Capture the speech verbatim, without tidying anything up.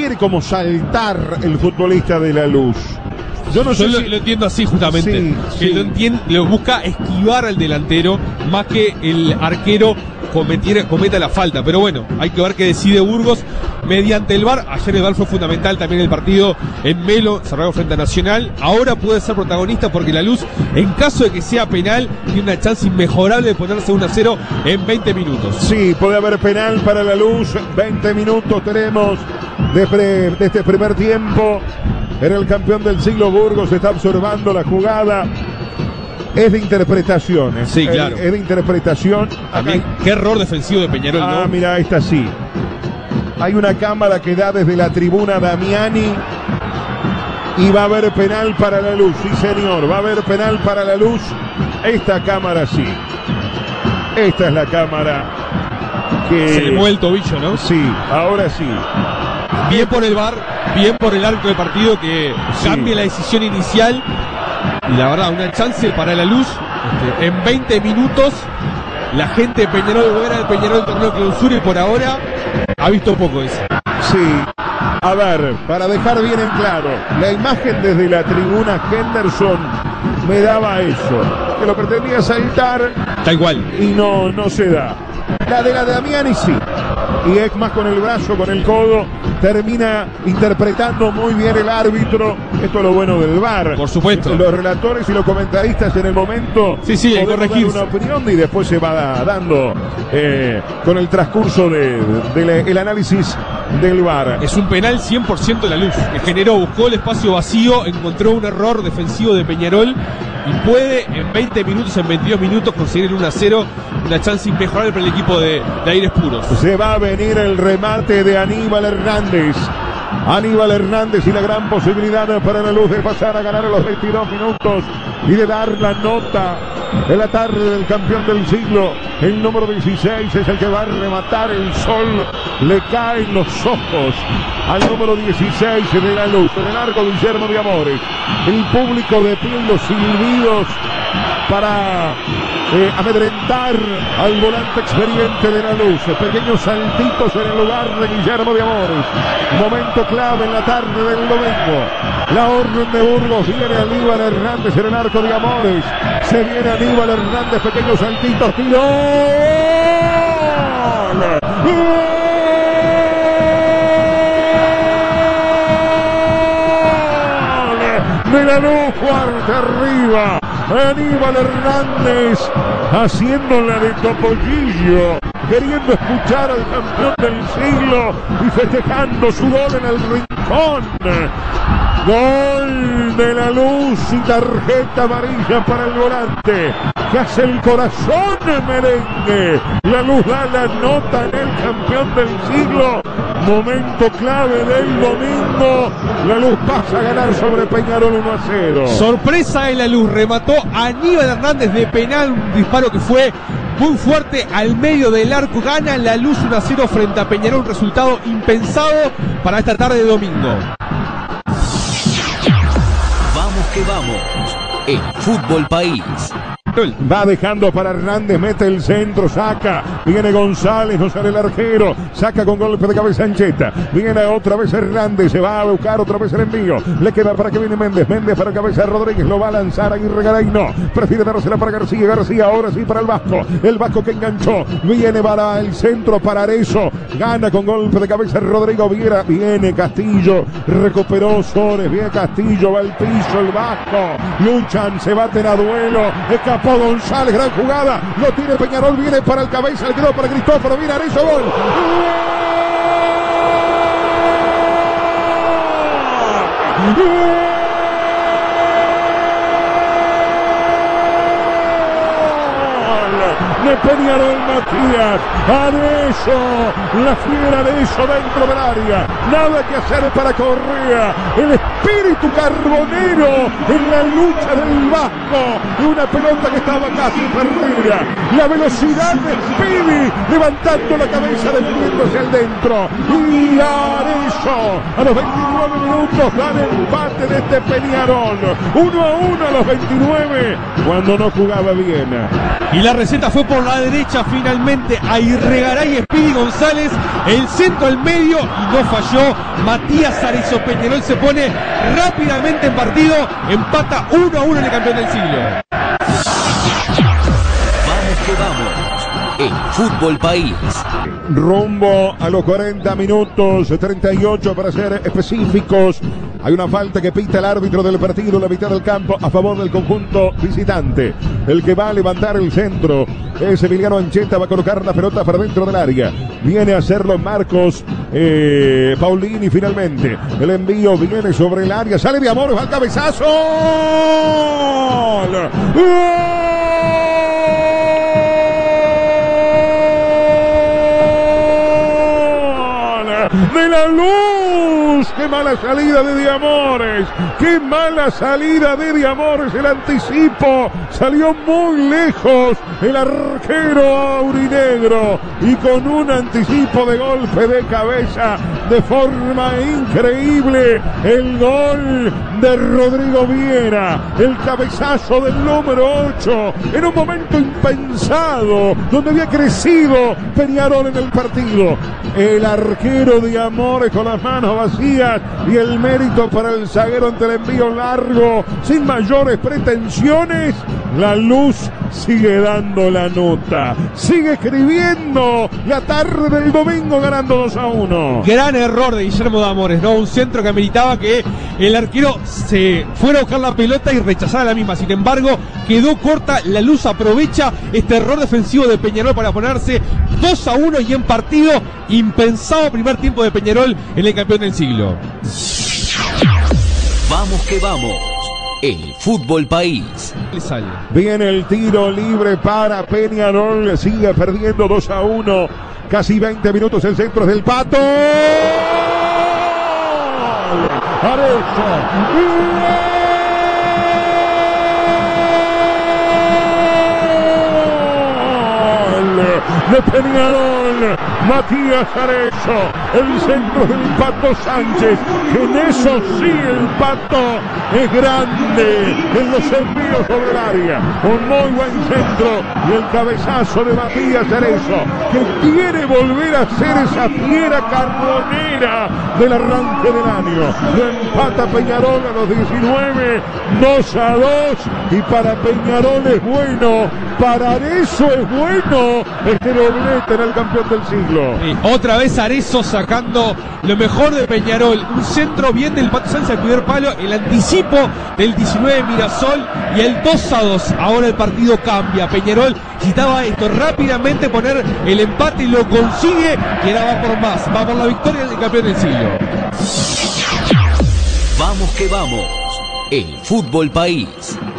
quiere como saltar el futbolista de la Luz. Yo no sé Yo si... lo, lo entiendo así justamente, Sí, que sí. lo entiende, lo busca esquivar al delantero más que el arquero cometiera, cometa la falta. Pero bueno, hay que ver qué decide Burgos mediante el V A R. Ayer el V A R fue fundamental también en el partido en Melo, cerrado frente a Nacional. Ahora puede ser protagonista porque la Luz, en caso de que sea penal, tiene una chance inmejorable de ponerse uno a cero en veinte minutos. Sí, puede haber penal para la Luz. veinte minutos tenemos de, pre- de este primer tiempo. Era el campeón del siglo. Burgos está observando la jugada. Es de interpretación. ¿eh? Sí, claro. Es, es de interpretación. También, Acá- qué error defensivo de Peñarol, Ah, ¿no? mira, esta sí. Hay una cámara que da desde la tribuna Damiani. Y va a haber penal para la Luz. Sí, señor. Va a haber penal para la Luz. Esta cámara sí. Esta es la cámara que... Se le mueve el tobillo, ¿no? Sí, ahora sí. Bien por el V A R, bien por el arco de partido que Sí. cambie la decisión inicial. Y la verdad, una chance para la Luz. Este, en veinte minutos, la gente de Peñarol, fuera de Peñarol, torneo de clausura, y por ahora ha visto poco eso. Sí. A ver, para dejar bien en claro, la imagen desde la tribuna Henderson me daba eso, que lo pretendía saltar Tal cual. y no, no se da. La de la de Damiani sí. Y es más con el brazo, con el codo, termina interpretando muy bien el árbitro. Esto es lo bueno del V A R. Por supuesto. Los relatores y los comentaristas en el momento Sí, sí, hay que podemos dar corregirse. una opinión y después se va dando eh, con el transcurso del de, de el análisis del V A R. Es un penal cien por ciento de la Luz, que generó, buscó el espacio vacío, encontró un error defensivo de Peñarol y puede en veinte minutos, en veintidós minutos conseguir el uno a cero, una chance inmejorable para el equipo de, de Aires Puros. Se va a venir el remate de Aníbal Hernández. Aníbal Hernández y la gran posibilidad para la Luz de pasar a ganar a los veintidós minutos y de dar la nota en la tarde del campeón del siglo. El número dieciséis es el que va a rematar. El sol le cae en los ojos al número dieciséis de la Luz. En el arco, Guillermo de Amores. El público de pie, los silbidos para eh, amedrentar al volante experiente de la Luz. Pequeños saltitos en el lugar de Guillermo de Amores. Momento clave en la tarde del domingo. La orden de Burgos. Viene Aníbal Hernández en el arco de Amores. Se viene Aníbal Hernández. Pequeños saltitos. ¡Tiro! ¡Gol! De la Luz, cuarta arriba. Aníbal Hernández haciéndola de topollillo, queriendo escuchar al campeón del siglo y festejando su gol en el rincón. Gol de la Luz y tarjeta amarilla para el volante, que hace el corazón merengue. La Luz da la nota en el campeón del siglo. Momento clave del domingo. La Luz pasa a ganar sobre Peñarol uno a cero. Sorpresa en la Luz, remató a Aníbal Hernández de penal, un disparo que fue muy fuerte al medio del arco. Gana la Luz uno a cero frente a Peñarol, un resultado impensado para esta tarde de domingo. Vamos que vamos en Fútbol País. Va dejando para Hernández, mete el centro, saca, viene González, no sale el arquero, saca con golpe de cabeza Ancheta, viene otra vez Hernández, se va a buscar otra vez el envío, le queda para que viene Méndez, Méndez para cabeza Rodríguez, lo va a lanzar Aguirre Garay, no, prefiere dársela para García, García, ahora sí para el Vasco, el Vasco que enganchó, viene para el centro, para Arezzo, gana con golpe de cabeza Rodrigo Viera, viene Castillo, recuperó Sores, viene Castillo, va al piso el Vasco, luchan, se baten a duelo, escapó González, gran jugada, lo tiene Peñarol, viene para el cabeza, le quedó para Cristóforo, viene Arezzo, gol. De Peñarol Matías, Arezzo, la fiera de eso dentro del área, nada que hacer para Correa, el espíritu carbonero en la lucha del Vasco, una pelota que estaba casi perdida, la velocidad de Speedy, levantando la cabeza, defendiéndose al dentro, y Arezzo, a los veintinueve minutos, da el empate de este Peñarol, uno a uno a los veintinueve, cuando no jugaba bien. Y la receta fue por la derecha finalmente a Irregaray Speedy González, el centro al medio y no falló. Matías Arezzo. Peñarol se pone rápidamente en partido, empata uno a uno en el campeón del siglo. Vamos que vamos, en Fútbol País. Rumbo a los cuarenta minutos, treinta y ocho para ser específicos. Hay una falta que pita el árbitro del partido en la mitad del campo a favor del conjunto visitante. El que va a levantar el centro es Emiliano Ancheta, va a colocar la pelota para dentro del área. Viene a hacerlo Marcos eh, Paulini finalmente. El envío viene sobre el área, sale de Amores al cabezazo. ¡Gol! ¡Gol! De la Luz. ¡Qué mala salida de Diamores! ¡Qué mala salida de Diamores! El anticipo salió muy lejos el arquero aurinegro y con un anticipo de golpe de cabeza de forma increíble el gol de Rodrigo Viera, el cabezazo del número ocho en un momento impensado donde había crecido Peñarol en el partido. El arquero de Amores con las manos vacías y el mérito para el zaguero ante el envío largo sin mayores pretensiones. La Luz sigue dando la nota, sigue escribiendo la tarde del domingo ganando dos a uno. Gran error de Guillermo de Amores, ¿no? Un centro que ameritaba que el arquero se fuera a buscar la pelota y rechazara la misma. Sin embargo, quedó corta. La Luz aprovecha este error defensivo de Peñarol para ponerse dos a uno y en partido impensado primer tiempo de Peñarol en el campeón del siglo. Vamos que vamos, el Fútbol País. Viene el tiro libre para Peñarol, sigue perdiendo dos a uno. Casi veinte minutos, el centro es del Pato. Arezzo. De Peñarol, Matías Arezzo, el centro del Pato Sánchez, que en eso sí el Pato es grande en los envíos sobre el área. Un muy buen centro y el cabezazo de Matías Arezzo, que quiere volver a ser esa fiera carbonera del arranque del año. Lo empata Peñarol a los diecinueve, dos a dos, y para Peñarol es bueno, para Arezzo es bueno este doblete en el campeón del siglo. Sí, otra vez Arezzo sacando lo mejor de Peñarol, un centro bien del Pato Sánchez al primer palo, el anticipo del diecinueve Mirasol y el dos a dos. Ahora el partido cambia. Peñarol necesitaba esto rápidamente, poner el empate y lo consigue, y ahora va por más, va por la victoria del campeón del siglo. Vamos que vamos, el Fútbol País.